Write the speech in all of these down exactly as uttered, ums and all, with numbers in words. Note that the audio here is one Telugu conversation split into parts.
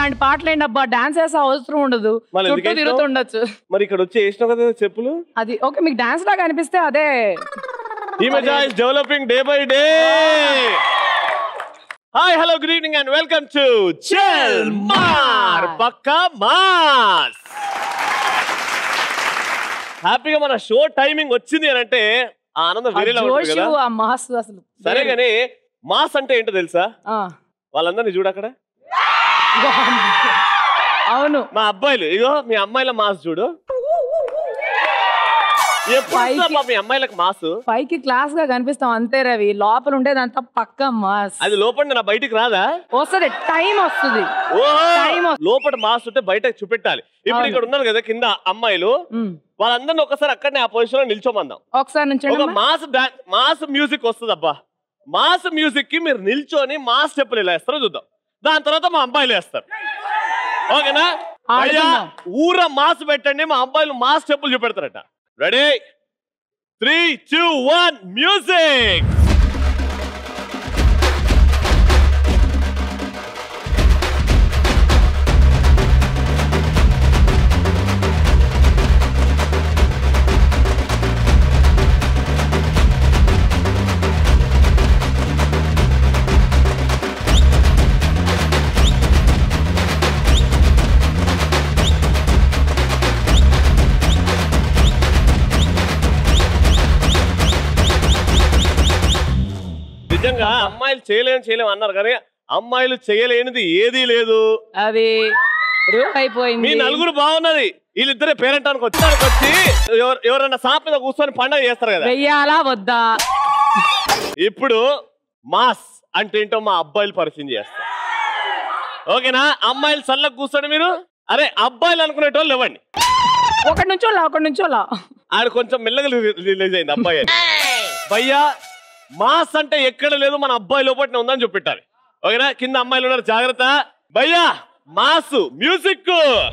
అలాంటి పాటలు ఏంటి అబ్బా డాన్స్ వేసే అవసరం ఉండదు చుట్టూ తిరుగుతుండొచ్చు మరి ఇక్కడ వచ్చి వేసినావు కదా చెప్పులు అది ఓకే మీకు డాన్స్ లాగా అనిపిస్తే అదే image is developing day by day hi hello good evening and welcome to చెల్ మార్ పక్కా మాస్ హ్యాపీగా మన షో టైమింగ్ వచ్చింది అని అంటే ఆనందం వేరేలా ఉంటుంది కదా ఆ మాస్ అసలు సరే గానీ మాస్ అంటే ఏంటో తెలుసా వాళ్ళందరినీ చూడు అక్కడ అవును మా అబ్బాయిలు ఇగో మీ అమ్మాయిల మాస్ చూడు మీ అమ్మాయిలకు మాస్ పైకి క్లాస్ గా కనిపిస్తాం అంతే రవి లోపల ఉండేది అంతా పక్క మాస్ అది లోపల నా బయటికి రాదా వస్తుంది టైం వస్తుంది లోపల మాస్ ఉంటే బయట చూపెట్టాలి ఇప్పుడు ఇక్కడ ఉన్నారు కదా కింద అమ్మాయిలు వాళ్ళందరినీ ఒకసారి అక్కడనే ఆ పొజిషన్ లో నిల్చోమందాం ఒకసారి నుంచి మాస్ మాస్ మ్యూజిక్ వస్తుంది అబ్బా మాస్ మ్యూజిక్ కి మీరు నిల్చొని మాస్ స్టెప్పులు ఇలా వేస్తారో చూద్దాం దాని తర్వాత మా అబ్బాయిలు వేస్తారు ఓకేనా ఊర మాస్ పెట్టండి మా అబ్బాయిలు మాస్ స్టెప్పులు చూపెడతారట ready three two one music నిజంగా అమ్మాయిలు చేయలేని చేయలేము అన్నారు కానీ అమ్మాయిలు చేయలేనిది ఏదీ లేదు అది అయిపోయింది మీ నలుగురు బాగున్నది వీళ్ళిద్దరే పేరెంటానికి వచ్చి వచ్చి ఎవరైనా సాప్ మీద కూర్చొని పండుగ చేస్తారు కదా వెయ్యాలా వద్దా ఇప్పుడు మాస్ అంటే ఏంటో మా అబ్బాయిలు పరిచయం చేస్తారు ఓకేనా అమ్మాయిలు చల్లకు కూర్చోండి మీరు అరే అబ్బాయిలు అనుకునేటోళ్ళు ఇవ్వండి ఒకటి నుంచోలా ఒకటి నుంచోలా ఆడ కొంచెం మెల్లగా రిలీజ్ అయింది అబ్బాయి భయ్యా మాస్ అంటే ఎక్కడ లేదు మన అబ్బాయి లోపల ఉందని చూపెట్టాలి ఓకేనా కింద అమ్మాయిలు ఉన్నారు జాగ్రత్త భయ్యా మాస్ మ్యూజిక్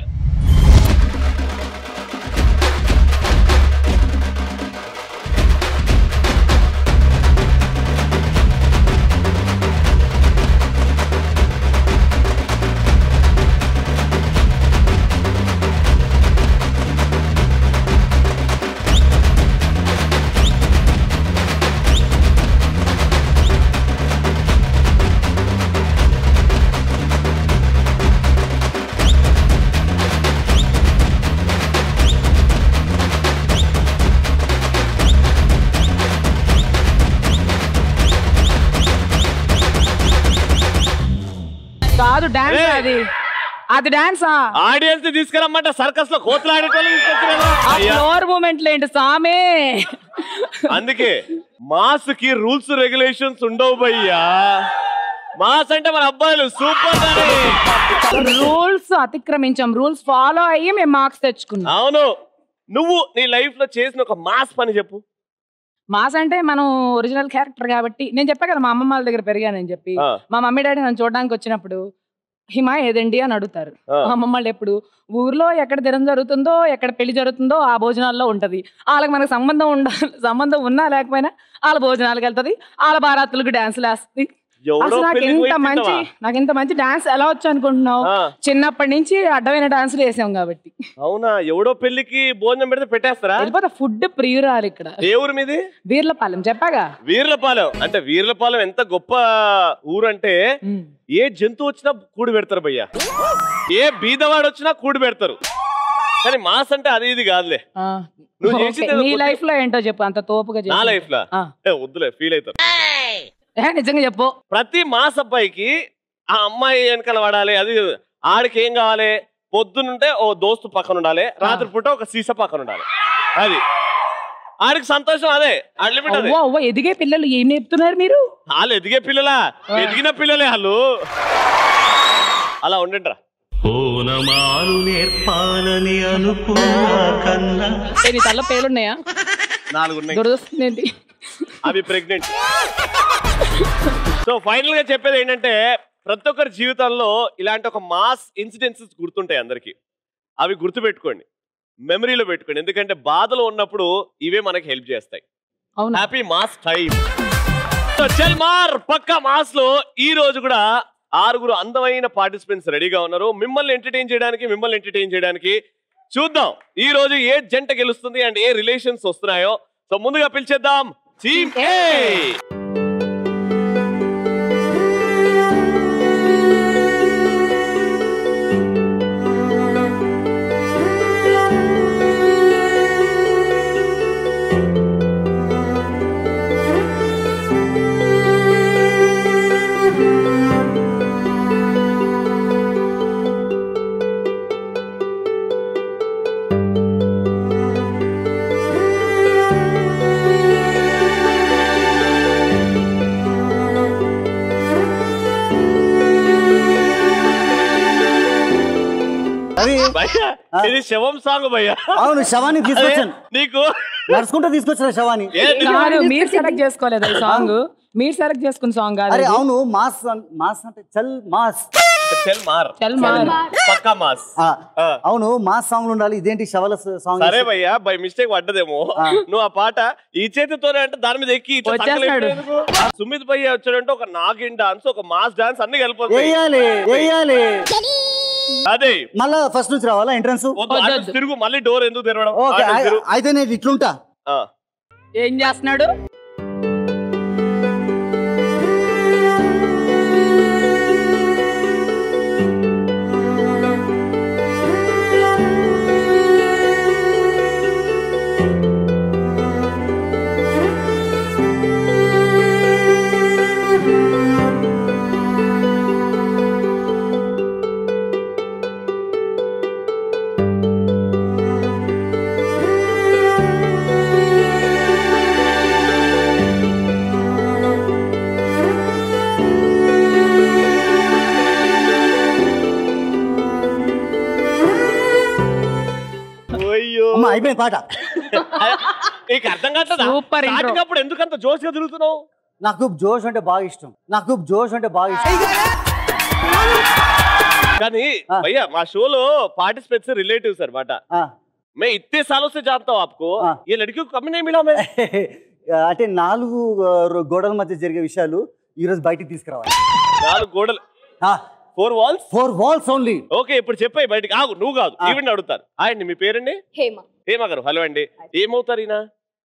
కాదు డాన్స్ అది అది డాన్సా ఆడియన్స్ తీసుకురమ్మంటే సర్కస్ లో కోతులు ఆడేటోళ్ళు మూమెంట్లు ఏంటి సామే అందుకే మాస్ కి రూల్స్ రెగ్యులేషన్స్ ఉండవు భయ్యా మాస్ అంటే మన అబ్బాయిలు సూపర్ రూల్స్ అతిక్రమించాం రూల్స్ ఫాలో అయ్యి మేము మార్క్స్ తెచ్చుకున్నాం అవును నువ్వు నీ లైఫ్ లో చేసిన ఒక మాస్ పని చెప్పు మాస్ అంటే మనం ఒరిజినల్ క్యారెక్టర్ కాబట్టి నేను చెప్పా కదా మా అమ్మమ్మ వాళ్ళ దగ్గర పెరిగానని చెప్పి మా మమ్మీ డాడీ నన్ను చూడడానికి వచ్చినప్పుడు హిమా ఏదండి అని అడుగుతారు మా అమ్మమ్మ వాళ్ళు ఎప్పుడు ఊర్లో ఎక్కడ దినం జరుగుతుందో ఎక్కడ పెళ్లి జరుగుతుందో ఆ భోజనాల్లో ఉంటది వాళ్ళకి మనకు సంబంధం ఉండాలి సంబంధం ఉన్నా లేకపోయినా వాళ్ళ భోజనాలకు వెళ్తుంది వాళ్ళ బారాతులకు డాన్సులు వేస్తుంది అసలు నాకు ఇంత మంచి నాకు ఇంత మంచి డాన్స్ ఎలా వచ్చు అనుకుంటున్నావు చిన్నప్పటి నుంచి అడ్డమైన డాన్సులు వేసాం కాబట్టి అవునా ఎవడో పెళ్లికి భోజనం పెడితే పెట్టేస్తారా వెళ్ళిపోతే ఫుడ్ ప్రియురాలు ఇక్కడ ఏ ఊరు మీది వీర్లపాలెం చెప్పాగా వీర్లపాలెం అంటే వీర్లపాలెం ఎంత గొప్ప ఊరు అంటే ఏ జంతువు వచ్చినా కూడి పెడతారు భయ్యా ఏ బీదవాడు వచ్చినా కూడి పెడతారు కానీ మాస్ అంటే అది ఇది కాదులే నువ్వు చేసింది నీ లైఫ్ లో ఏంటో చెప్పు అంత తోపుగా నా లైఫ్ లో వద్దులే ఫీల్ అవుతారు నిజంగా చెప్పు ప్రతి మాస్ అబ్బాయికి ఆ అమ్మాయి వెనకాల పడాలి అది ఆడికి ఏం కావాలి పొద్దునుంటే ఓ దోస్తు పక్కన ఉండాలి రాత్రి పూట ఒక సీసా పక్కన ఉండాలి అది ఆడికి సంతోషం అదే అన్లిమిట్ అదే ఎదిగే పిల్లలు ఏం నేర్పుతున్నారు మీరు వాళ్ళు ఎదిగే పిల్లలా ఎదిగిన పిల్లలే వాళ్ళు అలా ఉండండిరా ఓనమాలు నేర్పాలని అనుకున్నా కన్నా నీ తల్ల పేలున్నాయా నాలుగు ఉన్నాయి దొరదొస్తుంది అవి ప్రెగ్నెంట్ సో ఫైనల్ గా చెప్పేది ఏంటంటే ప్రతి ఒక్కరి జీవితంలో ఇలాంటి ఒక మాస్ ఇన్సిడెన్సెస్ గుర్తుంటాయి అందరికి అవి గుర్తుపెట్టుకోండి మెమరీలో పెట్టుకోండి ఎందుకంటే బాధలో ఉన్నప్పుడు ఇవే మనకి హెల్ప్ చేస్తాయి హ్యాపీ మాస్ టైం సో చల్ మార్ పక్కా మాస్ లో ఈ రోజు కూడా ఆరుగురు అందమైన పార్టిసిపెంట్స్ రెడీగా ఉన్నారు మిమ్మల్ని ఎంటర్టైన్ చేయడానికి మిమ్మల్ని ఎంటర్టైన్ చేయడానికి చూద్దాం ఈ రోజు ఏ జంట గెలుస్తుంది అండ్ ఏ రిలేషన్స్ వస్తున్నాయో సో ముందుగా పిలిచేద్దాం టీమ్ ఏ భయ్యా ఇది శవం సాంగ్ భయ్యా అవును శవాన్ని తీసుకొచ్చాను నీకు నడుచుకుంటూ తీసుకొచ్చిన శవాన్ని మీరు సెలెక్ట్ చేసుకోలేదు ఈ సాంగ్ మీరు సెలెక్ట్ చేసుకున్న సాంగ్ కాదు అరే అవును మాస్ మాస్ అంటే చల్ మాస్ చల్ మార్ చల్ మార్ పక్కా మాస్ అవును మాస్ సాంగ్ ఉండాలి ఇదేంటి శవల సాంగ్ సరే భయ్యా బై మిస్టేక్ పడ్డదేమో నువ్వు ఆ పాట ఈ చేతితోనే అంటే దాని మీద ఎక్కి సుమిత్ భయ్య వచ్చాడంటే ఒక నాగిన్ డాన్స్ ఒక మాస్ డాన్స్ అన్ని కలిపి వేయాలి వేయాలి అదే మళ్ళా ఫస్ట్ నుంచి రావాలా ఎంట్రన్స్ తిరుగు మళ్ళీ డోర్ ఎందుకు తెరవడం అయితే నేను ఇట్లుంటా ఏం చేస్తున్నాడు అయిపోయింది పాట నీకు అర్థం కావట్లేదా అప్పుడు ఎందుకంత జోష్ గా తిరుగుతున్నావు నాకు జోష్ అంటే బాగా ఇష్టం నాకు జోష్ అంటే బాగా ఇష్టం కానీ భయ్యా మా షోలో పార్టిసిपेंट्स रिलेटिव्स అన్నమాట मैं इतने सालों से जानता हूं आपको ये लड़की को कभी नहीं मिला मैं అంటే నాలుగు గోడల మధ్య జరిగే విషయాలు ఈ రోజు బయటికి తీసుకురావాలి నాలుగు గోడలు four walls four walls only okay ఇప్పుడు చెప్పాయి బయటికి ఆగు నువ్వు కాదు ఈవెన్ అడుగుతారు అండి మీ పేరండి హేమ హేమ గారు హలో అండి ఏమవుతారు ఈయన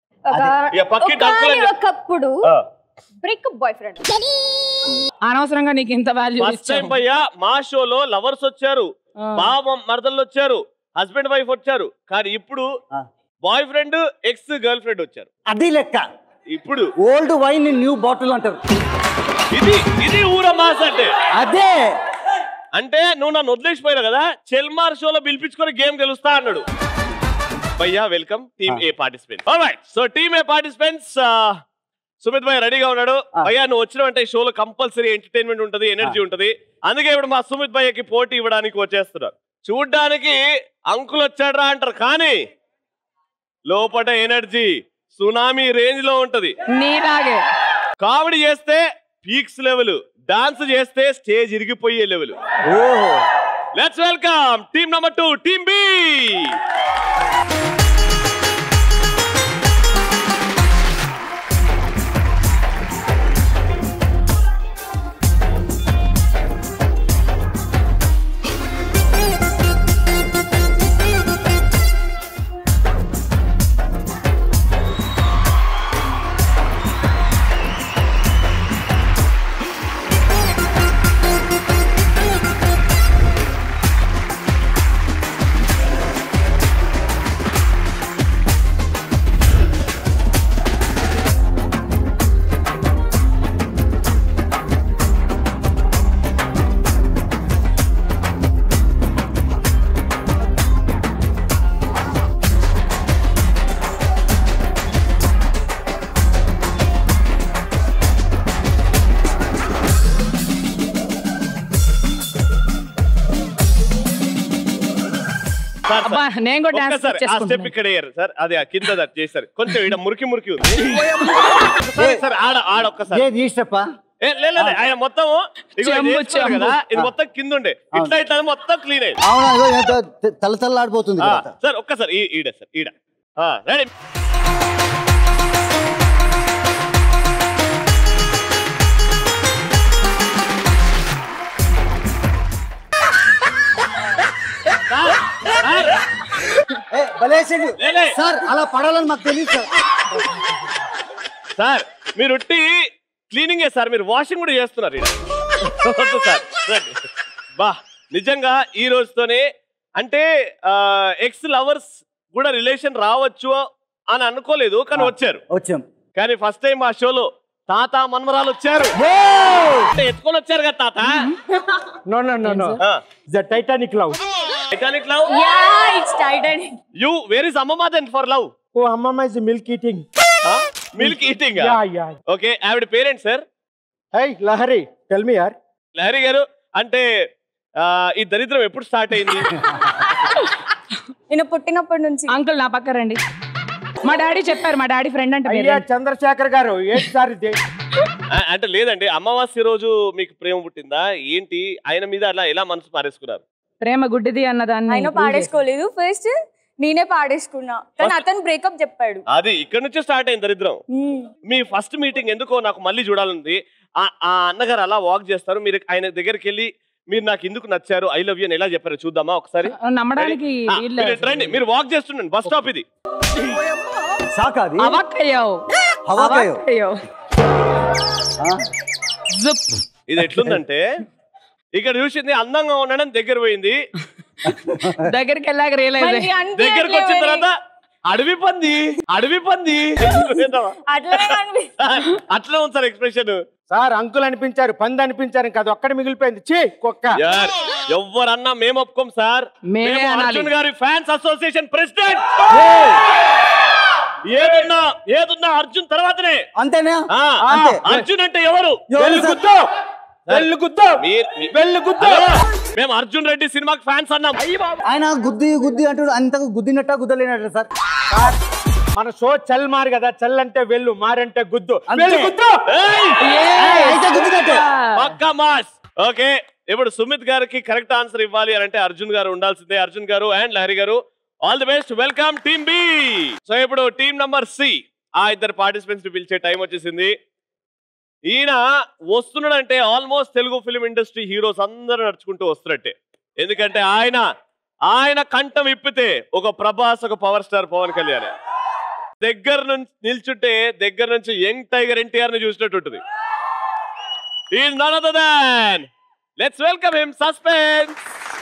ఒకప్పుడు బ్రేకప్ బాయ్ ఫ్రెండ్ అనవసరంగా నీకు ఇంత వాల్యూ ఫస్ట్ టైం భయ్యా మా షోలో లవర్స్ వచ్చారు బావ మరదళ్ళు వచ్చారు హస్బెండ్ వైఫ్ వచ్చారు కానీ ఇప్పుడు boyfriend ex girlfriend వచ్చారు అది లెక్క ఇప్పుడు ఓల్డ్ వైన్ న్యూ బాటిల్ అంటారు ఇది ఇది ఊర మాస్ అంటే అదే అంటే నువ్వు నన్ను వదిలేసిపోయావు కదా చెల్మార్ షోలో పిలిపించుకొని గేమ్ గెలుస్తా అన్నాడు భయ్యా welcome team A participant alright so team A participants Sumit భయ్య రెడీగా ఉన్నాడు భయ్యా నువ్వు వచ్చినావంటే ఈ షోలో కంపల్సరీ ఎంటర్టైన్మెంట్ ఉంటది ఎనర్జీ ఉంటది అందుకే ఇప్పుడు మా సుమిత్ భయ్యకి పోటీ ఇవ్వడానికి వచ్చేస్తున్నారు చూడ్డానికి అంకుల్ వచ్చాడ్రా అంటారు కానీ లోపల ఎనర్జీ సునామీ రేంజ్ లో ఉంటది నీలాగే కామెడీ చేస్తే పీక్స్ లెవెల్ డాన్స్ చేస్తే స్టేజ్ ఇరిగిపోయే లెవెల్ ఓహో let's welcome team number two team B నేను కూడా డాన్స్ స్టెప్ ఇక్కడ వేయరు సార్ అది కింద చేశారు కొంచెం ఇక్కడ మురికి మురికి ఉంది సార్ ఆడ ఆడ ఒక్కసారి ఆయన మొత్తం కదా ఇది మొత్తం కింద ఉండే ఇట్లా ఇట్లా మొత్తం క్లీన్ అయ్యింది తల తల్లాడిపోతుంది సార్ ఒక్కసారి ఈడ సార్ ఈడ రెడీ ఏ, భలేసేయండి. సార్ అలా పడాలని మాకు తెలియదు సార్. సార్ మీరు ఉట్టి క్లీనింగ్ సార్, మీరు వాషింగ్ కూడా చేస్తున్నారు ఈడ. వద్దు సార్ రండి. బా నిజంగా ఈ రోజుతోనే అంటే ఎక్స్ లవర్స్ కూడా రిలేషన్ రావచ్చు అని అనుకోలేదు, కానీ వచ్చారు. వచ్చాం. కానీ ఫస్ట్ టైం ఆ షోలో తాత మనమరాలు వచ్చారు. ఎత్తుకొని వచ్చారు కదా తాత. No no no no the Titanic love. Titanic love. Ya it's Titanic. You where is అమ్మమ్మ దెన్ ఫర్ లవ్? ఓ అమ్మమ్మ is milk eating. Milk eating. Ya ya. Okay ఆవిడ parents sir? Hey Lahari tell me యార్. లహరి గారు అంటే ఈ దరిద్రం ఎప్పుడు స్టార్ట్ అయింది? నేను పుట్టినప్పటి నుంచి. అంకుల్ నా పక్క రండి. మా డాడీ చెప్పారు, మా డాడీ ఫ్రెండ్ అంటే అయ్యా చంద్రశేఖర్ గారు ఏంటి సార్ ఇది? అంటే లేదండి, అమావాస్య రోజు మీకు ప్రేమ పుట్టిందా ఏంటి? ఆయన మీద అలా ఎలా మనసు పారేసుకున్నారు? ప్రేమ గుడ్డిది అన్నదాన్ని ఆయన పాడేసుకోలేదు, ఫస్ట్ నేనే పాడేసుకున్నా, కానీ అతను బ్రేకప్ చెప్పాడు. అది ఇక్కడ నుంచే స్టార్ట్ అయింది దరిద్రం. మీ ఫస్ట్ మీటింగ్ ఎందుకో నాకు మళ్ళీ చూడాలంది. ఆ అన్నగారు అలా వాక్ చేస్తారు, మీరు ఆయన దగ్గరికి వెళ్ళి మీరు నాకు ఎందుకు నచ్చారు, ఐ లవ్ యూ అని ఎలా చెప్పారు చూద్దామా ఒకసారి? నమ్మడానికి రండి, మీరు వాక్ చేస్తుండండి. బస్ స్టాప్ ఇది. ఇది ఎట్లుందంటే ఇక్కడ చూసింది అందంగా ఉండడం దగ్గర పోయింది, దగ్గరికి వెళ్ళాక రియలైజ్ దగ్గరకు వచ్చిన తర్వాత అడవి పంది అడవి పంది అట్లా ఉంది సార్ ఎక్స్ప్రెషన్. సార్ అంకుల్ అనిపించారు, పంది అనిపించారు, ఇంకా అది ఒక్కటి మిగిలిపోయింది. చీ కుక్క. ఎవరన్నా మేము ఒప్పుకోం సార్. అర్జున్ గారి ఫ్యాన్స్ అసోసియేషన్ ప్రెసిడెంట్. ఏదున్నా ఏదున్నా అర్జున్ తర్వాతనే. అంతేనా? అర్జున్ అంటే ఎవరు? మేము అర్జున్ రెడ్డి సినిమాకి ఫ్యాన్స్ అన్నాం. ఆయన గుద్ది గుద్ది అంటూ అంతకు గుద్దినట్ట గుద్దలేనట్టు సార్. మన షో చల్ మారు కదా, చల్ అంటే వెళ్ళు, మారంటే గుద్దు. పక్కా మాస్. ఓకే ఇప్పుడు సుమిత్ గారికి కరెక్ట్ ఆన్సర్ ఇవ్వాలి అని అంటే అర్జున్ గారు ఉండాల్సిందే. అర్జున్ గారు and Lahari garu all the best. Welcome team B. So ఇప్పుడు టీమ్ నంబర్ సి, ఆ ఇద్దరు పార్టిసిపెంట్స్ ని పిలిచే టైం వచ్చేసింది. ఈయన వస్తున్నాడంటే almost Telugu film industry heroes అందరూ నడుచుకుంటూ వస్తున్నట్టే. ఎందుకంటే ఆయన ఆయన కంఠం ఇప్పితే ఒక ప్రభాస్, ఒక పవర్ స్టార్ పవన్ కళ్యాణ్. దగ్గర నుంచి నిల్చుంటే దగ్గర నుంచి యంగ్ టైగర్ ఎన్టీఆర్ ని చూసినట్టు ఉంటుంది. Is none other than, let's welcome him. Suspense.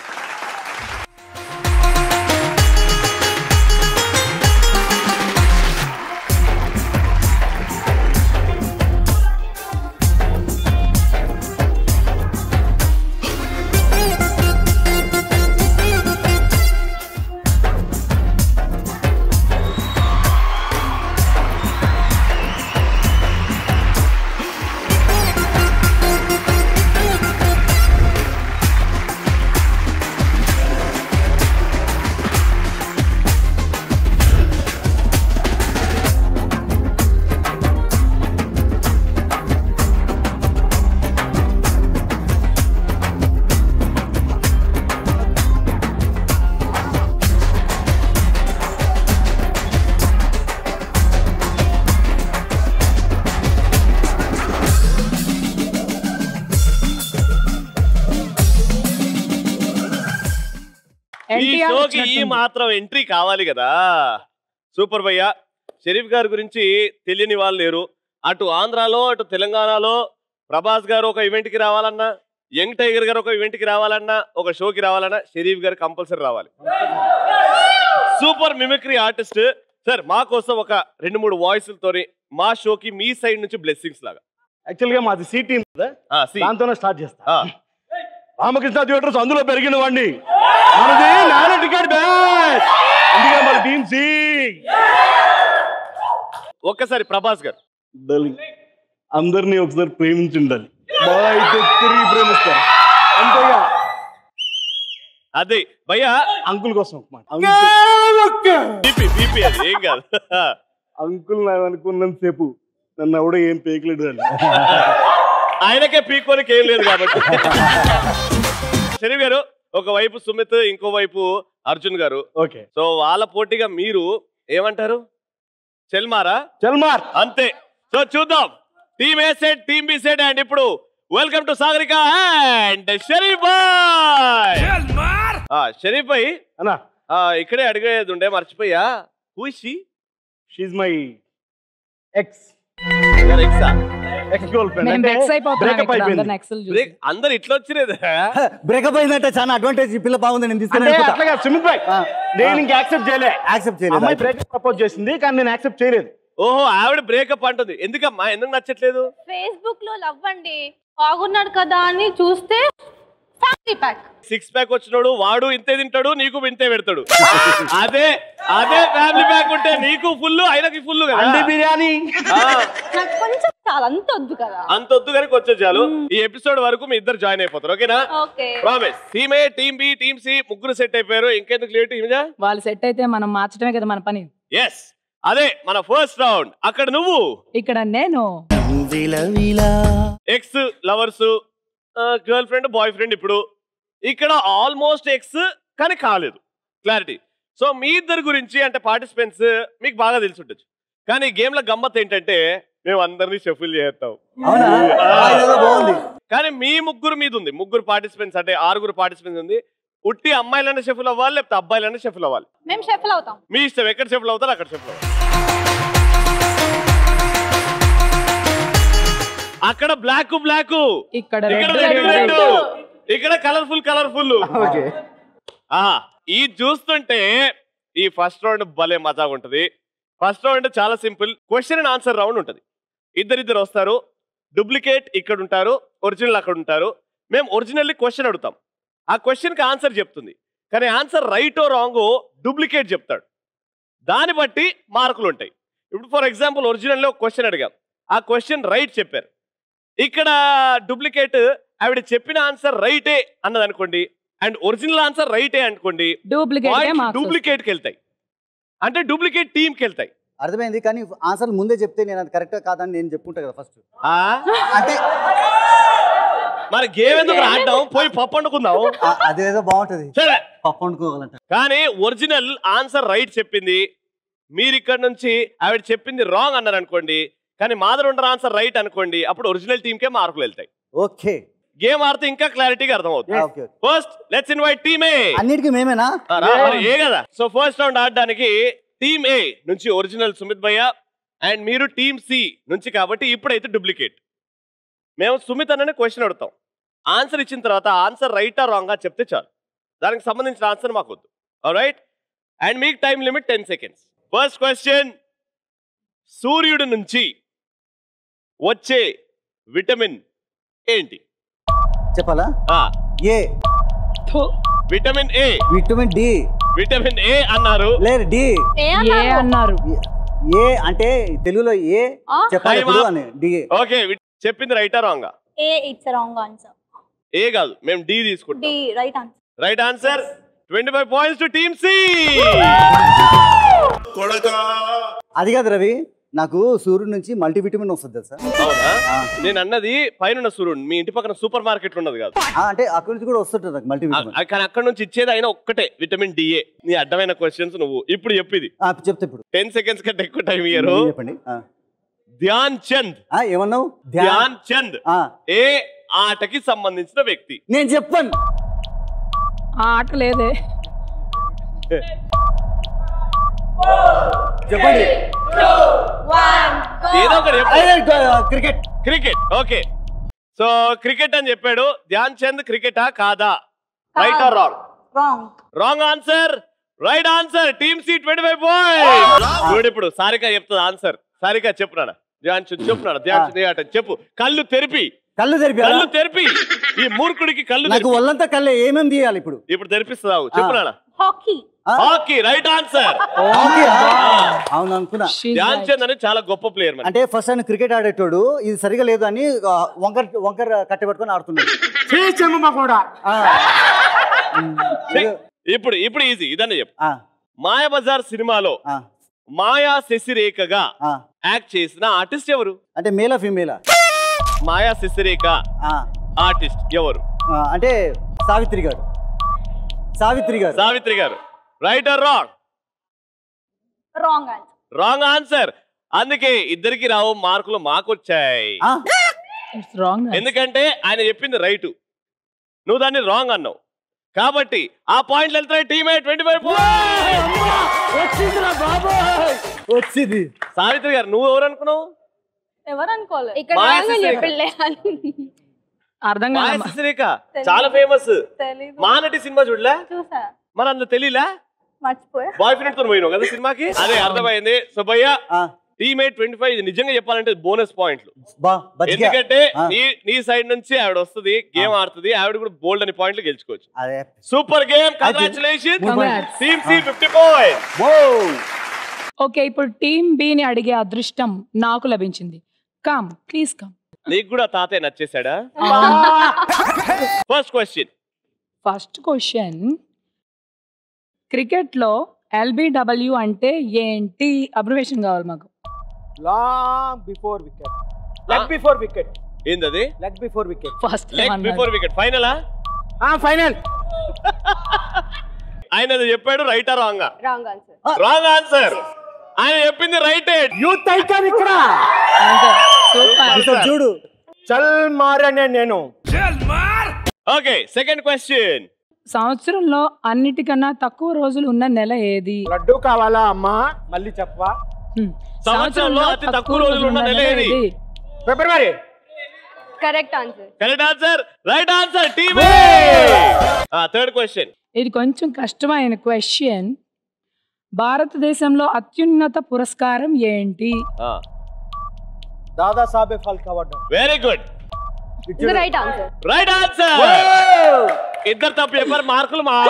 ఈ షోకి ఈ మాత్రం ఎంట్రీ కావాలి కదా. సూపర్ భయ్య. షరీఫ్ గారి గురించి తెలియని వాళ్ళు లేరు. అటు ఆంధ్రాలో అటు తెలంగాణలో ప్రభాస్ గారు ఒక ఈవెంట్ కి రావాలన్నా, యంగ్ టైగర్ గారు ఒక ఈవెంట్ కి రావాలన్నా, ఒక షోకి రావాలన్నా షరీఫ్ గారు కంపల్సరీ రావాలి. Super mimicry artist. సార్ మా కోసం ఒక రెండు మూడు వాయిస్లతోని మా షోకి మీ సైడ్ నుంచి బ్లెస్సింగ్స్ లాగా. యాక్చువల్ గా మాది సి టీమ్ కదా, దాంతోనే స్టార్ట్ చేస్తా. రామకృష్ణ థియేటర్స్ అందులో పెరిగిన వాడిని, మనది నాన్న టికెట్ బ్యాచ్, అందుకే మన టీమ్ సి. ఒక్కసారి ప్రభాస్ గారు. అందరినీ ఒకసారి ప్రేమించి ఉండాలి, తిరిగి ప్రేమిస్తారు అంతేగా. అదే భయ్యా అంకుల్ కోసం ఏం కాదు. అంకుల్ అనుకున్నంత సేపు నన్ను ఎవడో ఏం పేకలేడు అని. ఆయనకే పీకోనికి ఏం లేదు కాబట్టి. షరీఫ్ గారు ఒకవైపు సుమిత్, ఇంకో వైపు అర్జున్ గారు. ఓకే, సో వాళ్ళ పోటీగా మీరు ఏమంటారు? చెల్మారా? చెల్మార్ అంతే. సో చూద్దాం team A set, team B set. And ఇప్పుడు welcome to Sagarika and Sharif bhai. Sharif bhai అన్నా, ఇక్కడే అడిగేది ఉండే మర్చిపోయా. Who is she? She my ex ఎక్సా? Ex girlfriend. మేము అంటే వెక్స్ అయిపోతున్నాం బ్రేకప్ ఇక్కడ అయిపోయింది. అందరిని ఎక్సెల్ చూసి. బ్రేక్ అందరు ఇట్లా వచ్చిరేదా? బ్రేకప్ అయిందంటే చాలా అడ్వాంటేజ్. ఈ పిల్ల బాగుంది, నేను తీసుకుని అంటే అట్లాగా సుమిత్ భాయ్ నేను ఇంకా యాక్సెప్ట్ చేయలే. యాక్సెప్ట్ అమ్మాయి చేయలేదు. బ్రేకప్ ప్రపోజ్ చేసింది కానీ నేను యాక్సెప్ట్ చేయలేదు. ఓహో, ఆవిడ బ్రేకప్ అంటుంది. ఎందుకమ్మా, ఎందుకు నచ్చట్లేదు? ఫేస్బుక్ లో లవ్ అండి, బాగున్నాడు కదా అని చూస్తే ఫ్యామిలీ ప్యాక్. సిక్స్ ప్యాక్ వచ్చినోడు వాడు ఇంతే తింటాడు, నీకు ఇంతే పెడతాడు. అదే అదే ఫ్యామిలీ ప్యాక్ ఉంటే నీకు ఫుల్, ఆయనకి ఫుల్ కదా. అండి బిర్యానీ నాకు కొంచెం చాలా అంత వద్దు కదా. అంత వద్దు కానీ వచ్చే చాలు. ఈ ఎపిసోడ్ వరకు మీ ఇద్దరు జాయిన్ అయిపోతారు, ఓకేనా? Okay. Promise. Team A, team B, team C ముగ్గురు సెట్ అయిపోయారు. ఇంకెందుకు లేట్? ఇమిజా వాళ్ళు సెట్ అయితే మనం మార్చడమే కదా మన పని. ఎస్, అదే మన ఫస్ట్ రౌండ్. అక్కడ నువ్వు, ఇక్కడ నేను. Ex lovers, girlfriend, boyfriend. ఇప్పుడు ఇక్కడ ఆల్మోస్ట్ ఎక్స్ కానీ కాలేదు. క్లారిటీ. సో మీ ఇద్దరు గురించి అంటే పార్టిసిపెంట్స్ మీకు బాగా తెలిసి ఉండొచ్చు, కానీ గేమ్ లో గమ్మత్ ఏంటంటే మేము అందరినీ షఫుల్ చేస్తాం. అవునా? ఇదేదో బాగుంది. కానీ మీ ముగ్గురు మీద ఉంది. ముగ్గురు పార్టిసిపెంట్స్ అంటే ఆరుగురు పార్టిసిపెంట్స్ ఉంది. ఉట్టి అమ్మాయిలన్నా షఫుల్ అవ్వాలి, లేకపోతే అబ్బాయిలన్నా షఫుల్ అవ్వాలి. మేము షఫల్ అవుతాం. మీ ఇష్టం, ఎక్కడ షఫుల్ అవుతారు అక్కడ షఫుల్ అవ్వాలి. అక్కడ బ్లాక్ బ్లాక్, ఇక్కడ ఇక్కడ రెడ్ రెడ్ రెడ్ రెడ్, ఇక్కడ కలర్ఫుల్ కలర్ఫుల్. ఓకే. ఈ చూస్తుంటే ఈ ఫస్ట్ రౌండ్ భలే మజాగా ఉంటది. ఫస్ట్ రౌండ్ చాలా simple, question and answer round ఉంటది. ఇద్దరిద్దరు వస్తారు, డూప్లికేట్ ఇక్కడ ఉంటారు, ఒరిజినల్ అక్కడ ఉంటారు. మేము ఒరిజినల్లీ క్వశ్చన్ అడుగుతాం, ఆ క్వశ్చన్ కి ఆన్సర్ చెప్తుంది. కానీ ఆన్సర్ రైటో రాంగో డూప్లికేట్ చెప్తాడు. దాన్ని బట్టి మార్కులు ఉంటాయి. ఇప్పుడు ఫర్ ఎగ్జాంపుల్ ఒరిజినల్లో ఒక క్వశ్చన్ అడిగాం, ఆ క్వశ్చన్ రైట్ చెప్పారు. ఇక్కడ డూప్లికేట్ ఆవిడ చెప్పిన ఆన్సర్ రైటే అన్నది అనుకోండి, అండ్ ఒరిజినల్ ఆన్సర్ రైటే అనుకోండి, డూప్లికేట్ డూప్లికేట్ కి వెళ్తాయి, అంటే డూప్లికేట్ టీమ్ కి వెళ్తాయి. అర్థమైంది. కానీ ఆన్సర్ ముందే చెప్తే నేను అది కరెక్ట్ కాదని నేను చెప్పుకుంటా కదా ఫస్ట్. అంటే మరి గేమ్ ఎందుకు ఆడడం, పోయి పప్పు వండుకుందాం. ఆ- అదేదో బాగుంటది, సరే. పప్పు వండుకోవాలంట. కానీ ఒరిజినల్ ఆన్సర్ రైట్ చెప్పింది, మీరు ఇక్కడ నుంచి ఆవిడ చెప్పింది రాంగ్ అన్నారు అనుకోండి, కానీ మాదర్ ఉండర్ ఆన్సర్ రైట్ అనుకోండి, అప్పుడు ఒరిజినల్ టీమ్ కే మార్కులు వెళ్తాయి. ఓకే. గేమ్ ఆడితే ఇంకా క్లారిటీగా అర్థం అవుతుంది. Okay. First let's invite team A. అన్నిటికీ మేమేనా? ఏ కదా. సో ఫస్ట్ రౌండ్ ఆడడానికి టీమ్ ఏ నుంచి ఒరిజినల్ సుమిత్ భయ్య, అండ్ మీరు టీమ్ సి నుంచి, కాబట్టి ఇప్పుడైతే డూప్లికేట్. మేము సుమిత్ అనే క్వశ్చన్ అడుగుతాం, ఆన్సర్ ఇచ్చిన తర్వాత ఆన్సర్ రైటా రాంగా చెప్తే చాలు, దానికి సంబంధించిన ఆన్సర్ మాకు వద్దు. ఆల్రైట్, అండ్ మీకు time limit ten seconds. First question, సూర్యుడి నుంచి వచ్చే విటమిన్ ఏంటి? చెప్పాలా? ఆ, A. Vitamin A. Vitamin D. Vitamin A అన్నారు. లేదు, డి. ఏ ఏ అన్నారు? అన్నారు. ఏ అంటే తెలుగులో ఏ ఆ? చెప్పాలి Time ఇప్పుడు up. అని. డి. ఓకే, చెప్పింది రైటా రాంగా? A it's wrong answer. A కాదు, మేము డి తీసుకుంటాం. D right answer. Right answer. Twenty five points to team C. అది కాదు రవి, నాకు సూర్యుడు నుంచి మల్టీవిటమిన్ వస్తుంది సార్. అవునా? నేను అన్నది పైన సూర్యుడు, మీ ఇంటి పక్కన సూపర్ మార్కెట్ ఉన్నది కాదు. అంటే అక్కడి నుంచి కూడా వస్తుంటుంది నాకు మల్టీవిటమిన్. ఆ- కానీ అక్కడ నుంచి ఇచ్చేది అయినా ఒక్కటే విటమిన్ డిఏ. నీ అడ్డమైన క్వశ్చన్స్ నువ్వు ఇప్పుడు చెప్పిది. చెప్తే ఇప్పుడు టెన్ సెకండ్స్ కంటే ఎక్కువ టైం ఇయ్యరు. చెప్పండి. ఆ. ధ్యాన్ చంద్. ఆ, ఏమన్నావు? ధ్యాన్ చంద్ ఆ. ఏ ఆటకి సంబంధించిన వ్యక్తి? నేను చెప్పాను. ఆ ఆట లేదే. చెప్పండి. ఏదో ఒకటి చెప్పు. Cricket. Cricket. Okay, so cricket అని చెప్పాడు. ధ్యాన్ చంద్ క్రికెటా కాదా? Right or wrong? Wrong. Wrong answer. Right answer. Team C twenty five points. చూడు ఇప్పుడు సారిక చెప్తుంది ఆన్సర్. సారిక చెప్పున్నాడా? ధ్యాన్ చంద్ చెప్పున్నాడా? ధ్యాన్ చంద్ ఏ ఆట చెప్పు. కళ్ళు తెరిపి. కళ్ళు తెరిపి. కళ్ళు తెరిపి. ఈ మూర్ఖుడికి కళ్ళు నాకు తెరిపి. ఒళ్ళంతా కళ్ళే ఏమేమి తీయాలి ఇప్పుడు? ఇప్పుడు తెరిపిస్తావు. చెప్పున్నాడా? హాకీ. హాకీ. Right answer. అవును అనుకున్నా. ధ్యాన్ చంద్ అనేది చాలా గొప్ప ప్లేయర్. అంటే ఫస్ట్ ఆయన క్రికెట్ ఆడేటోడు, ఇది సరిగా లేదు అని ఆ, వంకర్ వంకర్ కట్టబెట్టుకొని ఆడుతున్నాడు. ఆ. ఇప్పుడు ఇప్పుడు ఈజీ. ఇదన్నీ చెప్పు. ఆ, మాయాబజార్ సినిమాలో ఆ, మాయా శశిరేఖగా ఆ. యాక్ట్ చేసిన ఆర్టిస్ట్ ఎవరు? అంటే మేలా ఫీమేలా? మాయా శశిరేఖ ఆ, ఆర్టిస్ట్ ఎవరు? ఆ, అంటే Savitri garu. Savitri garu. Savitri garu. Right or wrong? Wrong answer. Wrong answer. అందుకే ఇద్దరికి రావు మార్కులు మాకు వచ్చాయి. ఆ, ఇట్స్ రాంగ్. ఎందుకంటే ఆయన చెప్పింది రైట్, నువ్వు దాన్ని రాంగ్ అన్నావు. కాబట్టి ఆ పాయింట్లు వెళ్తాయి టీమే ట్వంటీ ఫైవ్ వచ్చిందిరా బాబు వచ్చింది. సావిత్రి గారు నువ్వు ఎవరు అనుకున్నావు? ఎవరు అనుకోలేదు ఇక్కడ మా రాగానే sister. చెప్పలే అర్థం కాదు శశిరేఖ చాలా ఫేమస్. తెలీదు మానటి సినిమా చూడలే? చూసా మరి అందులో తెలియలా? మర్చిపోయా బాయ్ ఫ్రెండ్ తో పోయినావు కదా సినిమాకి. అదే అర్థమైంది. సుబ్బయ్య ఆ, టీమే ట్వంటీ ఫైవ్ ఇది నిజంగా చెప్పాలంటే బోనస్ పాయింట్లు. బా బతికా. ఎందుకంటే ఆ. నీ నీ సైడ్ నుంచి ఆవిడ వస్తుంది, గేమ్ ఆడుతుంది, ఆవిడ కూడా బోల్డ్ అని పాయింట్లు గెలుచుకోవచ్చు. అదే super game, congratulation Congrats. Team C fifty points. Oh okay ఇప్పుడు టీమ్ బి ని అడిగే అదృష్టం నాకు లభించింది. Come please come. నీకు కూడా తాతయ్య నచ్చేసాడా? First question. First question, cricket లో ఎల్బిడబ్ల్యూ అంటే ఏంటి? అబ్రివేషన్ కావాలి మాకు. Long before wicket, leg before wicket, ఏందది? Leg before wicket, first leg before wicket. ఫైనలా? ఫైనల్. ఆయన చెప్పాడు రైటా రాంగా? Wrong answer. Wrong answer. ఆయన చెప్పింది రైట్. యూత్ ఐకాన్ ఇక్కడ అంతే సూపర్. ఇక్కడ చూడు. చల్ మారనే నేను. Okay second question. సంవత్సరంలో అన్నిటికన్నా తక్కువ రోజులు ఉన్న నెల ఏది? లడ్డు కావాలా అమ్మా? మళ్ళీ చెప్పవా? హ్మ్. సంవత్సరంలో అతి తక్కువ రోజులు ఉన్న నెల ఏది? ఫిబ్రవరి. Correct answer. Correct answer. Right answer. Team third question. ఇది కొంచెం కష్టమైన క్వశ్చన్. భారతదేశంలో అత్యున్నత పురస్కారం ఏంటి? Dada Saheb Phalke award. Very good. ఇది రైట్ ఆన్సర్. Right answer. ఇద్దరు తప్పు చెప్పారు, మార్కులు మాకు.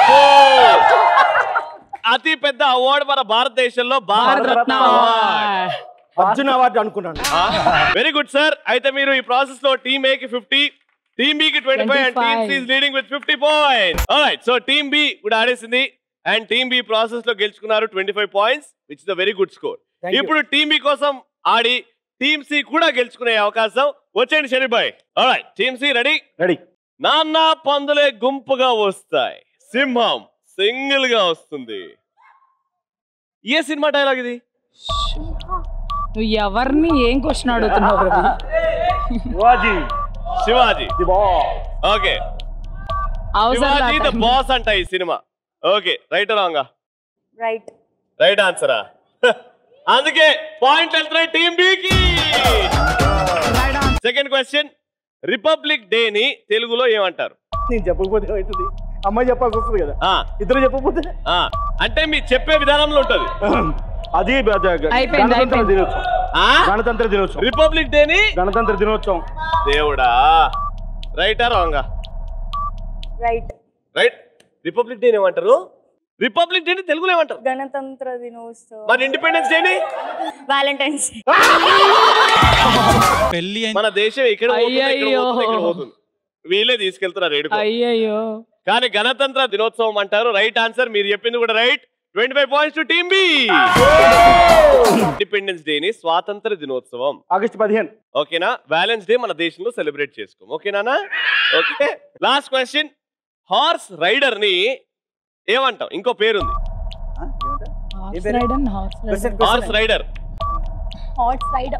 అతి పెద్ద అవార్డు మన భారతదేశంలో భారత రత్న అవార్డు. అర్జున్ అవార్డు అనుకున్నాను. Very good sir. అయితే మీరు ఈ ప్రాసెస్ లో టీమ్ ఏ కి ఫిఫ్టీ, టీమ్ బి కి twenty five and team C is leading with fifty points. Alright, so team B కూడా ఆడేసింది అండ్ టీమ్ బి ప్రాసెస్ లో గెలుచుకున్నారు twenty five points which is the very good score. ఇప్పుడు టీమ్ బి కోసం ఆడి టీమ్ సి కూడా గెలుచుకునే అవకాశం వచ్చేయండి Sharif bhai. Alright, team C ready? Ready. నాన్న పందులే గుంపుగా వస్తాయి, సింహం సింగిల్ గా వస్తుంది. ఏ సినిమా డైలాగ్ ఇది? నువ్వు ఎవరిని ఏం క్వశ్చన్ అడుగుతున్నావు Ravi? Shivaji. Shivaji. The boss. Okay, Shivaji the boss అంట ఈ సినిమా. ఓకే, రైట్ రాంగా? రైట్. రైట్ ఆన్సరా? అందుకే పాయింట్ వెళ్తున్నాయి టీమ్ బికి. సెకండ్ క్వశ్చన్, రిపబ్లిక్ డే ని తెలుగులో ఏమంటారు? నేను చెప్పకపోతే ఏమవుతుంది? అమ్మాయి చెప్పాల్సి వస్తుంది కదా. ఆ, ఇద్దరు చెప్పకపోతే ఆ, అంటే మీరు చెప్పే విధానంలో ఉంటది. అది అయిపోయింది, గణతంత్ర అయిపోయింది. దినోత్సవం. ఆ? గణతంత్ర దినోత్సవం. రిపబ్లిక్ డే ని గణతంత్ర దినోత్సవం. దేవుడా, రైటా రాంగా? రైట్. రైట్. రిపబ్లిక్ డే ఏమంటారు? రిపబ్లిక్ డే ని తెలుగులో ఏమంటారు? గణతంత్ర దినోత్సవం. మరి ఇండిపెండెన్స్ డే ని? వ్యాలంటైన్స్. మన దేశం ఇక్కడ పోతుంది, ఇక్కడ అయ్యయ్యో. పోతుంది, ఇక్కడ పోతుంది. వీళ్ళే తీసుకెళ్తున్నారు ఏడుకో. అయ్యయ్యో. కానీ గణతంత్ర దినోత్సవం అంటారు. Right answer. మీరు చెప్పింది కూడా right. Twenty five points to team B. Independence day ని స్వాతంత్ర దినోత్సవం. ఆగస్టు పదిహేను. ఓకేనా? వ్యాలెన్స్ డే మన దేశంలో సెలబ్రేట్ చేసుకోం. ఓకేనా? Okay. Last question, horse rider ని ఏమంటాం? ఇంకో పేరుంది. Horse rider, horse rider. Horse rider. Hot side.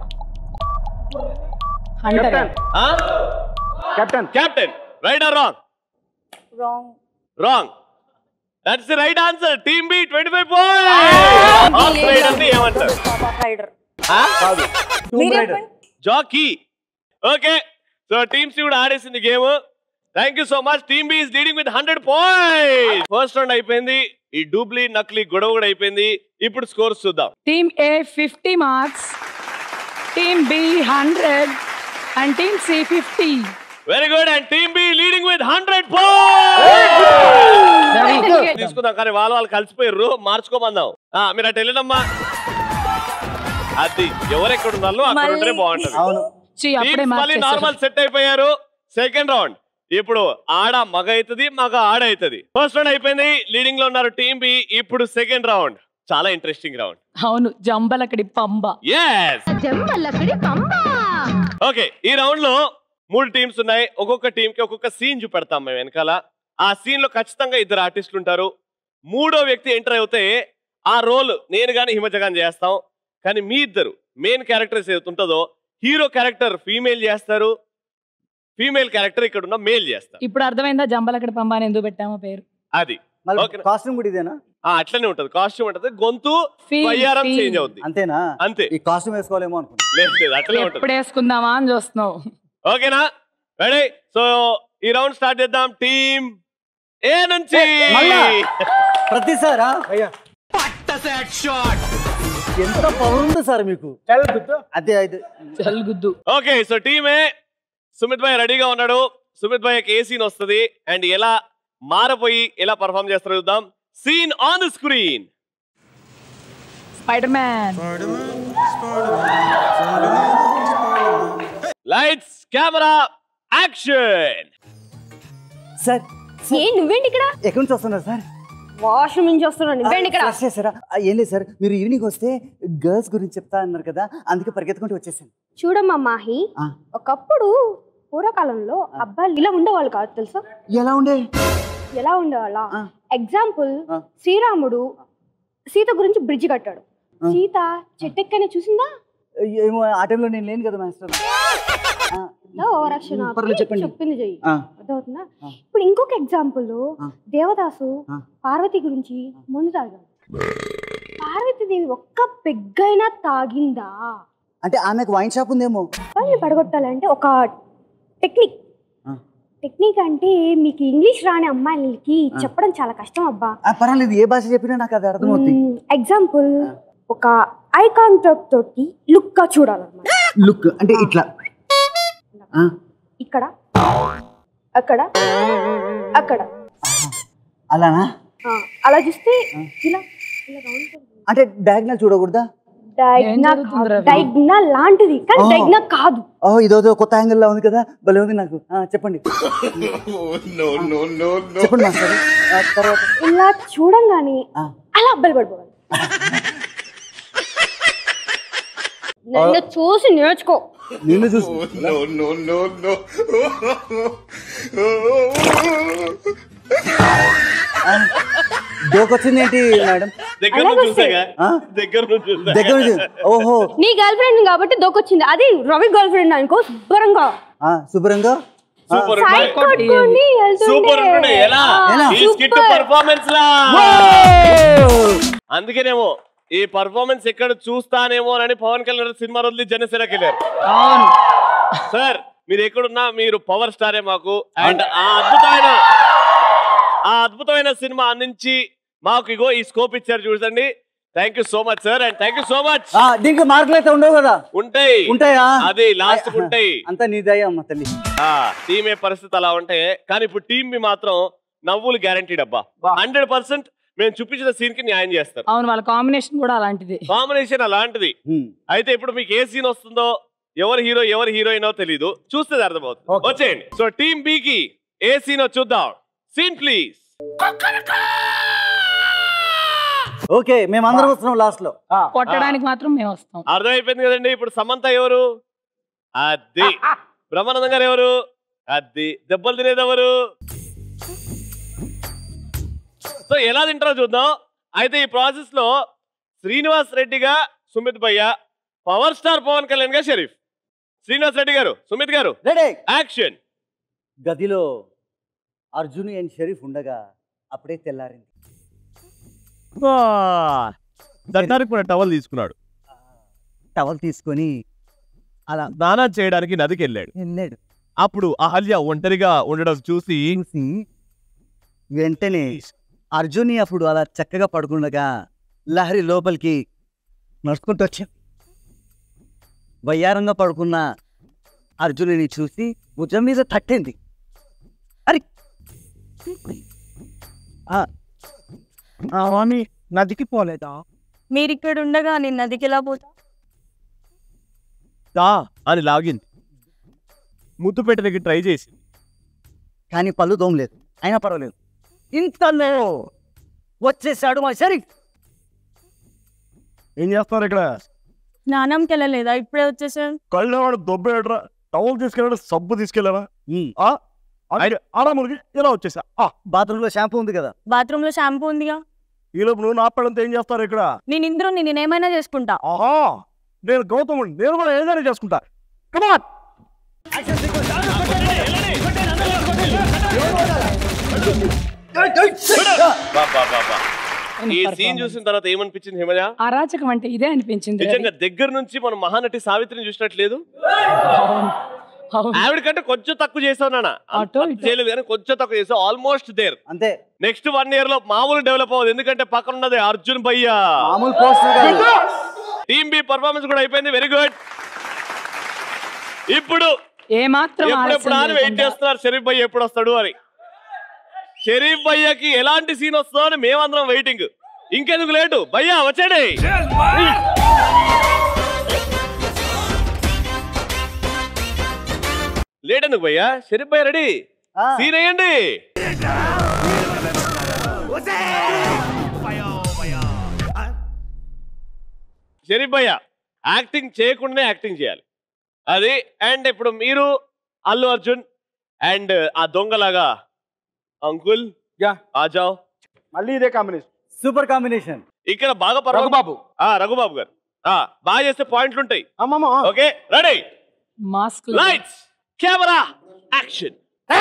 Hunter. Captain. Captain. Captain. Right or wrong? Wrong. Wrong. That's the right answer. Team B twenty five points. Horse rider ని ఏమంటారు? రైడర్. కాదు. మీరు చెప్పండి. Jockey. Okay, so team C కూడా ఆడేసింది game. Thank you so much. Team B is leading with hundred points. First round అయిపోయింది. ఈ డూబ్లీ నక్లీ గొడవ కూడా అయిపోయింది. ఇప్పుడు స్కోర్స్ చూద్దాం. Team A fifty marks, team B hundred and team C fifty. Very good. And team B leading with hundred points. తీసుకుందాం, కానీ వాళ్ళు వాళ్ళు కలిసిపోయారు, మార్చుకోమందాం. ఆ, మీరు అటు వెళ్ళినమ్మా. అది ఎవరెక్కడ ఉన్నారో అక్కడ ఉంటేనే బాగుంటది. అవును. ఛీ, అప్పుడే Teams మళ్ళీ మార్చేశారు. నార్మల్ సెట్ అయిపోయారు. సెకండ్ రౌండ్ ఇప్పుడు ఆడ మగ అవుతుంది, మగ ఆడ అవుతుంది. ఫస్ట్ రౌండ్ అయిపోయింది, లీడింగ్ లో ఉన్నారు టీమ్ బి. ఇప్పుడు సెకండ్ రౌండ్ చాలా ఇంట్రెస్టింగ్ రౌండ్. అవును, జంబలకడి పంబ. yes ఓకే, ఈ రౌండ్ లో మూడు టీమ్స్ ఉన్నాయి. ఒక్కొక్క టీం కి ఒక్కొక్క సీన్ చూపెడతాం మేము వెనకాల. ఆ సీన్ లో ఖచ్చితంగా ఇద్దరు ఆర్టిస్టులు ఉంటారు. మూడో వ్యక్తి ఎంటర్ అవుతే ఆ రోల్ నేను గాని హిమజ గాని చేస్తాం. కానీ మీ ఇద్దరు మెయిన్ క్యారెక్టర్స్ ఏదైతే ఉంటుందో, హీరో క్యారెక్టర్ ఫీమేల్ చేస్తారు, ఫీమేల్ క్యారెక్టర్ ఇక్కడ ఉన్న మేల్ చేస్తారు. ఇప్పుడు అర్థమైందా జంబలకడి పంబ అని ఎందుకు పెట్టామో పేరు? అది కాస్ట్యూమ్ కూడా ఇదేనా? అట్లనే ఉంటది, కాస్ట్యూమ్ ఉంటది, గొంతు వయ్యారం చేంజ్ అవుతుంది. అంతేనా? అంతే. ఈ కాస్ట్యూమ్ వేసుకోవాలేమో అనుకున్నా. లేదు లేదు అట్లనే ఉంటది. ఎప్పుడు వేసుకుందామా అని చూస్తున్నావు. ఓకేనా? రెడీ? సో ఈ రౌండ్ స్టార్ట్ చేద్దాం. టీమ్ ఏ నుంచి ప్రతిసారా ఎంత పవర్ ఉంది సార్ మీకు. అదే అయితే చల్గుద్దు. Okay, so team A Sumit bhai రెడీగా ఉన్నాడు. సుమిత్ భాయ్ ఏ సీన్ వస్తుంది అండ్ ఎలా మారపోయి ఎలా పర్ఫామ్ చేస్తారో చూద్దాం. Scene on the screen. Spider man. Lights camera action. Sir ఏ నువ్వేంటి ఇక్కడ? ఎక్కడి నుంచి వస్తున్నారు సార్? వాష్రూమ్ నుంచి వస్తున్నాను. నువ్వేంటి ఇక్కడ? చేశారా? ఏం లేదు సార్, మీరు ఈవినింగ్ వస్తే గర్ల్స్ గురించి చెప్తా అన్నారు కదా, అందుకే పరిగెత్తుకుంటూ వచ్చేసాను. చూడమ్మా మాహి, ఒకప్పుడు పూర్వకాలంలో అబ్బాయిలు ఇలా ఉండేవాళ్ళు కాదు తెలుసా? ఎలా ఉండే ఎలా ఉండేవాళ్ళ? ఎగ్జాంపుల్, శ్రీరాముడు సీత గురించి బ్రిడ్జ్ కట్టాడు. సీత చెట్టెక్కనే చూసిందా? ఏమో ఆ టైంలో నేను లేను కదా మాస్టర్. చెప్పింది చెయ్యి, అర్థమవుతుందా? ఇప్పుడు ఇంకొక ఎగ్జాంపుల్, దేవదాసు పార్వతి గురించి ముందు తాగాడు. పార్వతీదేవి ఒక్క పెగ్గైనా తాగిందా? అంటే ఆమెకు వైన్ షాప్ ఉందేమో. వాళ్ళని పడగొట్టాలంటే ఒక టెక్నిక్. టెక్నిక్ అంటే మీకు ఇంగ్లీష్ రాని అమ్మాయిలకి చెప్పడం చాలా కష్టం అబ్బా. పర్వాలేదు, ఏ భాష చెప్పినా నాకు అది అర్థమవుతుంది. ఎగ్జాంపుల్, ఒక ఐ కాంటాక్ట్ తోటి లుక్ గా చూడాలన్నమాట. లుక్ అంటే ఇట్లా, ఇక్కడ, అక్కడ, అక్కడ, అలానా? అలా చూస్తే ఇలా అంటే డయాగ్నల్ చూడకూడదా? డయాగ్నల్ లాంటిది కానీ డయాగ్నల్ కాదు. ఓ ఇదో కొత్త యాంగిల్ లా ఉంది కదా, భలే ఉంది నాకు. చెప్పండి చెప్పండి మాస్టర్. తర్వాత ఇలా చూడంగానే అలా అబ్బాయిలు పడిపోవాలి. నన్ను చూసి నేర్చుకో. నిన్ను చూసి డోకొచ్చింది ఏంటి మేడం? దగ్గర దగ్గర నుంచి. ఓహో, నీ గర్ల్ ఫ్రెండ్ కాబట్టి దోకొచ్చింది. అది రవి గర్ల్ ఫ్రెండ్ అనుకో, శుభ్రంగా శుభ్రంగా అందుకేనేమో ఈ పర్ఫార్మెన్స్ ఎక్కడ చూస్తానేమో అని పవన్ కళ్యాణ్ సినిమా వదిలి జనసేనకి వెళ్ళారు. సార్ మీరు ఎక్కడున్నా మీరు పవర్ స్టారే మాకు. అండ్ ఆ అద్భుతమైన ఆ అద్భుతమైన సినిమా అందించి మాకు ఇగో ఈ స్కోప్ ఇచ్చారు చూడండి. Thank you so much sir. And thank you so much. దీనికి మార్కులు అయితే ఉండవు కదా? ఉంటాయి. ఉంటాయా? అది లాస్ట్ ఉంటాయి. అంతా నీ దయ అమ్మ తల్లి. టీమ్ ఏ పరిస్థితి అలా ఉంటాయి, కానీ ఇప్పుడు టీమ్ బి మాత్రం నవ్వులు గ్యారంటీడ్ అబ్బా. హండ్రెడ్ పర్సెంట్ మేము చూపించిన సీన్ కి న్యాయం చేస్తారు. అవును, వాళ్ళ కాంబినేషన్ కూడా అలాంటిది. కాంబినేషన్ అలాంటిది. అయితే ఇప్పుడు మీకు ఏ సీన్ వస్తుందో, ఎవరు హీరో ఎవరు హీరోయినో తెలీదు, చూస్తే అర్థమవుతుంది. వచ్చేయండి. సో టీమ్ బి కి ఏ సీన్ చూద్దాం. Scene please. ఓకే, మేము అందరం వస్తున్నాం లాస్ట్ లో. కొట్టడానికి మాత్రం మేము వస్తాం. అర్థమైపోయింది కదండి. ఇప్పుడు సమంత ఎవరు? అది. బ్రహ్మానందం గారు ఎవరు? అది. దెబ్బలు తినేది ఎవరు? సో ఎలా తింటారో చూద్దాం. అయితే ఈ ప్రాసెస్ లో శ్రీనివాస్ రెడ్డిగా సుమిత్ భయ్య, పవర్ స్టార్ పవన్ కళ్యాణ్ గా షరీఫ్. శ్రీనివాస్ రెడ్డి గారు, సుమిత్ గారు, యాక్షన్. గదిలో అర్జున్ అండ్ షరీఫ్ ఉండగా అప్పుడే తెల్లారింది. దట్టానికి కూడా టవల్ తీసుకున్నాడు. టవల్ తీసుకొని అలా స్నానం చేయడానికి నదికి వెళ్ళాడు వెళ్ళాడు అప్పుడు అహల్య ఒంటరిగా ఉండడం చూసి వెంటనే అర్జున్ అప్పుడు అలా చక్కగా పడుకుండగా లహరి లోపలికి నడుచుకుంటూ వచ్చా. వయ్యారంగా పడుకున్న అర్జునుని చూసి భుజం మీద తట్టింది. అరే నదికి పోలేదా? మీరు ఇక్కడ ఉండగా నేను నదికి ఎలా పోతా దా అని లాగింది. ముద్దు పెట్టడానికి ట్రై చేసి కానీ పళ్ళు దోమలేదు. అయినా పర్వాలేదు. ఇంతలో వచ్చేసాడు మా షరీఫ్. ఏం చేస్తారు ఇక్కడ? స్నానంకి వెళ్ళలేదా? ఇప్పుడే వచ్చేసాను. కళ్ళు వాడు దొబ్బేడ్రా. టవల్ తీసుకెళ్ళాడు, సబ్బు తీసుకెళ్ళారా? ఆడముడికి ఇలా వచ్చేసా. బాత్రూమ్ లో షాంపూ ఉంది కదా? బాత్రూమ్ లో షాంపూ ఉందిగా. ఈ లోపు నువ్వు నా పెళ్ళంతో ఏం చేస్తారు ఇక్కడ? నేను ఇంద్రు నేను ఏమైనా చేసుకుంటా. ఆహా, నేను గౌతముడు, నేను కూడా ఏదైనా చేసుకుంటా. కమాన్. ఈ సీన్ చూసిన తర్వాత ఏమనిపించింది హిమజ? అరాచకం అంటే ఇదే అనిపించింది. నిజంగా దగ్గర నుంచి మనం మహానటి సావిత్రిని చూసినట్లేదు. ఆవిడ కంటే కొంచెం తక్కువ చేసావు నాన్న, చేయలేదు కానీ కొంచెం తక్కువ చేసావు. ఆల్మోస్ట్ దేర్ అంతే. నెక్స్ట్ వన్ ఇయర్ లో మామూలు డెవలప్ అవ్వదు, ఎందుకంటే పక్కన ఉన్నది అర్జున్ భయ్యా. టీమ్ బి పర్ఫార్మెన్స్ కూడా అయిపోయింది. Very good. ఇప్పుడు ఏమాత్రం ఎప్పుడెప్పుడు అని వెయిట్ చేస్తున్నారు షరీఫ్ భయ్య ఎప్పుడు వస్తాడు అని. షరీఫ్ భయ్యకి ఎలాంటి సీన్ వస్తుందో అని మేమందరం వెయిటింగ్. ఇంకెందుకు లేటు, భయ్యా వచ్చాడే. లేట్ ఎందుకు భయ్యా? షరీఫ్ భయ్య రెడీ, సీన్ వేయండి. షరీఫ్ భయ్య యాక్టింగ్ చేయకుండానే యాక్టింగ్ చేయాలి అది. అండ్ ఇప్పుడు మీరు అల్లు అర్జున్ అండ్ ఆ దొంగలాగా అంకుల్ ఆజావ్. మళ్ళీ ఇదే కాంబినేషన్, సూపర్ కాంబినేషన్. ఇక్కడ బాగా రఘుబాబు రఘుబాబు గారు బాగా చేస్తే పాయింట్లు ఉంటాయి. Okay ready, mask, lights, camera, action.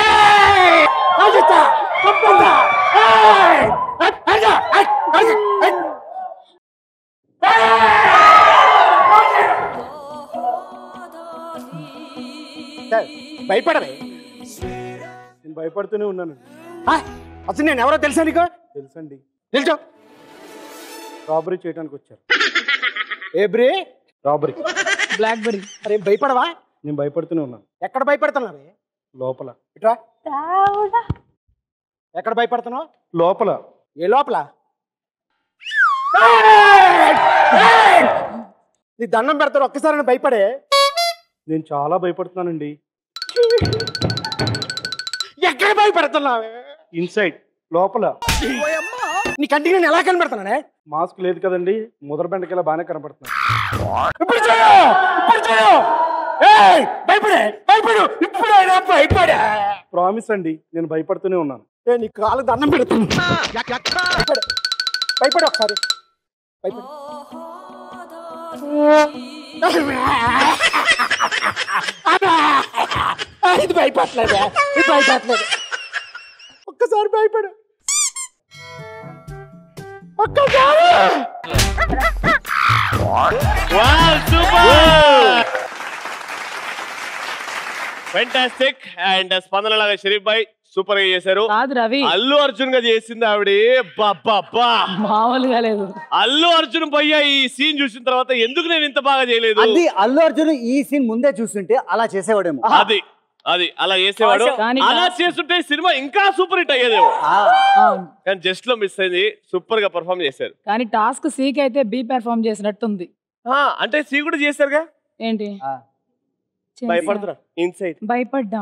భయపడవే, నేను భయపడుతూనే ఉన్నాను. అసలు నేను ఎవరో తెలుసా నీకు? తెలుసండి. తెలుసా? రాబరీ చేయడానికి వచ్చారు. ఏ బ్రీ? Robbery, blackberry. అరే భయపడవా? నేను భయపడుతూనే ఉన్నాను. ఎక్కడ భయపడుతున్నావే? లోపల. ఇట్రా. ఎక్కడ భయపడుతున్నావు? లోపల. ఏ లోపల? నీ దండం పెడతారు ఒక్కసారి భయపడే. నేను చాలా భయపడుతున్నానండి. ఎక్కడ భయపడుతున్నావే? ఇన్సైడ్, లోపల. నీ కంటికి నేను ఎలా కనబడుతున్నానే? మాస్క్ లేదు కదండి, ముదర బెండకెలా బాగానే కనబడుతున్నా. ప్రామిస్ అండి, నేను భయపడుతూనే ఉన్నాను. నీ కాలు దండం పెడుతున్నా. భయపడి ఒకసారి భయపడి. ఇది భయపడలేదు, ఇది భయపడలేదు. ఒక్కసారి భయపడు, ఒక్కసారి. ఫెంటాస్టిక్. అండ్ స్పందన లాగా షరీఫ్ భాయ్ సూపర్ గా చేశారు. రవి అల్లు అర్జున్ గా చేసింది ఆవిడ మామూలుగా లేదు. అల్లు అర్జున్ భయ్యా ఈ సీన్ చూసిన తర్వాత ఎందుకు నేను ఇంత బాగా చేయలేదు? అది అల్లు అర్జున్ ఈ సీన్ ముందే చూస్తుంటే అలా చేసేవాడేమో. అది అది అలా చేసేవాడు. అలా చేస్తుంటే సినిమా ఇంకా సూపర్ హిట్ అయ్యేదేమో. కానీ జస్ట్ లో మిస్ అయింది. సూపర్ గా పర్ఫార్మ్ చేశారు. కానీ టాస్క్ సి కి అయితే బి పెర్ఫార్మ్ చేసినట్టుంది. అంటే సి కూడా చేశారుగా. ఏంటి భయపడుతున్నా? ఇన్సైడ్ భయపడ్డా.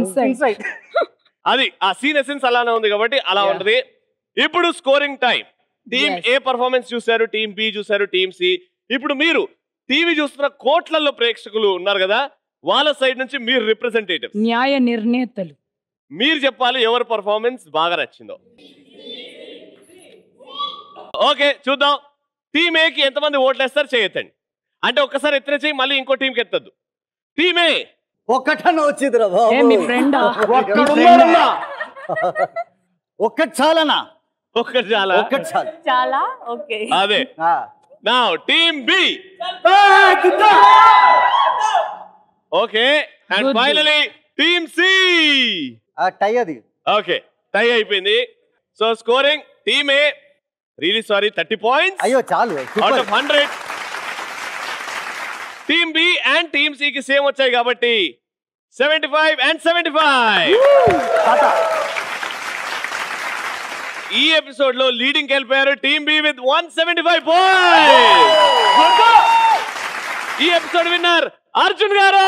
అది ఆ సీన్ ఎసెన్స్ అలానే ఉంది కాబట్టి అలా ఉంటది. ఇప్పుడు scoring time. Team A performance చూసారు, టీమ్ బి చూసారు, టీమ్ సి. ఇప్పుడు మీరు టీవీ చూస్తున్న కోట్లలో ప్రేక్షకులు ఉన్నారు కదా, వాళ్ళ సైడ్ నుంచి మీరు రిప్రజెంటేటివ్, న్యాయ నిర్ణేతలు, మీరు చెప్పాలి ఎవరి పర్ఫార్మెన్స్ బాగా నచ్చిందో. ఓకే చూద్దాం. టీమ్ ఏ కి ఎంతమంది ఓట్లు వేస్తారు చేయొద్దండి. అంటే ఒక్కసారి ఎత్తిన చేయి, మళ్ళీ ఇంకో టీం కి ఎత్తద్దు. టీమ్ ఏ ఒక్కటన్నా వచ్చింది రా మీ ఫ్రెండ్. ఒక్కటి చాలనా? ఒక్కటి చాలా, ఒక్కటి చాలు. చాలా ఓకే. అదే. Now team B. Okay and finally team C. Tie అది. ఓకే టై అయిపోయింది. So scoring team A really sorry thirty points. అయ్యో చాలు. Out of hundred. Team B and team C కి సేమ్ వచ్చాయి కాబట్టి seventy five and seventy five. ఈ ఎపిసోడ్ లో లీడింగ్ వెళ్ళిపోయారు team B with one seventy five points. ఈ ఎపిసోడ్ విన్నర్ అర్జున్ గారు.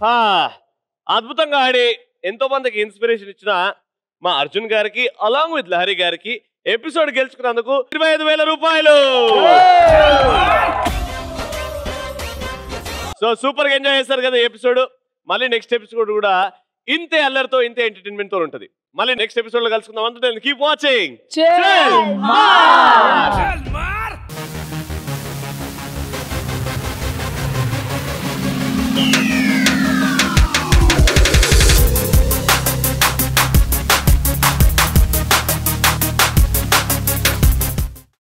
అద్భుతంగా ఆడి ఎంతో మందికి ఇన్స్పిరేషన్ ఇచ్చిన మా అర్జున్ గారికి అలాంగ్ విత్ లహరి గారికి ఎపిసోడ్ గెలుచుకున్నందుకు ఇరవై ఐదు వేల రూపాయలు. సో సూపర్ గా ఎంజాయ్ చేస్తారు కదా ఎపిసోడ్. మళ్ళీ నెక్స్ట్ ఎపిసోడ్ కూడా ఇంతే అల్లరితో ఇంతే ఎంటర్టైన్మెంట్ తో ఉంటది. మళ్ళీ నెక్స్ట్ ఎపిసోడ్ లో కలుసుకుందాం. అంతే, కీప్ వాచింగ్. Chel Mar.